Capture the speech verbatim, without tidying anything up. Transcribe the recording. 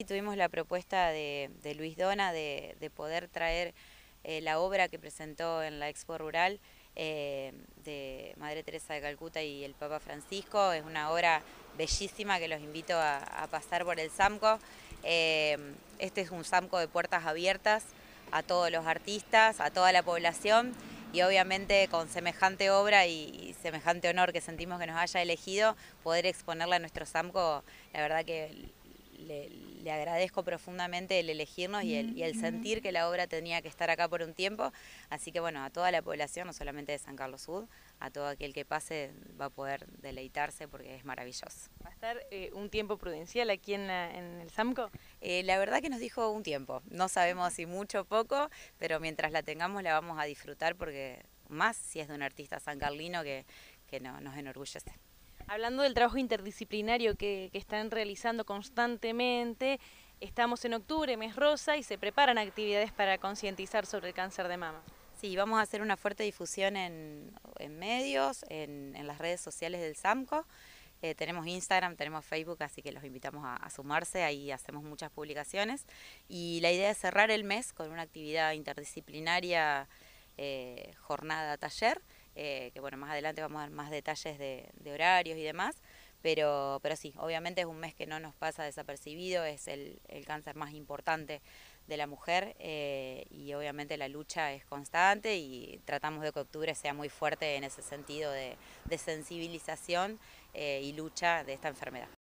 Y tuvimos la propuesta de, de Luis Dona de, de poder traer eh, la obra que presentó en la Expo Rural eh, de Madre Teresa de Calcuta y el Papa Francisco. Es una obra bellísima que los invito a, a pasar por el SAMCO. Eh, este es un SAMCO de puertas abiertas a todos los artistas, a toda la población y obviamente con semejante obra y, y semejante honor que sentimos que nos haya elegido, poder exponerla en nuestro SAMCO, la verdad que le, le agradezco profundamente el elegirnos y el, y el sentir que la obra tenía que estar acá por un tiempo. Así que bueno, a toda la población, no solamente de San Carlos Sud, a todo aquel que pase va a poder deleitarse porque es maravilloso. ¿Va a estar eh, un tiempo prudencial aquí en, la- en el SAMCO? Eh, la verdad que nos dijo un tiempo, no sabemos si mucho o poco, pero mientras la tengamos la vamos a disfrutar porque más si es de un artista sancarlino que, que no, nos enorgullece. Hablando del trabajo interdisciplinario que, que están realizando constantemente, estamos en octubre, mes rosa, y se preparan actividades para concientizar sobre el cáncer de mama. Sí, vamos a hacer una fuerte difusión en, en medios, en, en las redes sociales del SAMCO. Eh, tenemos Instagram, tenemos Facebook, así que los invitamos a, a sumarse, ahí hacemos muchas publicaciones. Y la idea es cerrar el mes con una actividad interdisciplinaria, eh, jornada taller, eh, que bueno, más adelante vamos a dar más detalles de, de horarios y demás. Pero, pero sí, obviamente es un mes que no nos pasa desapercibido, es el, el cáncer más importante de la mujer eh, y obviamente la lucha es constante y tratamos de que octubre sea muy fuerte en ese sentido de, de sensibilización eh, y lucha de esta enfermedad.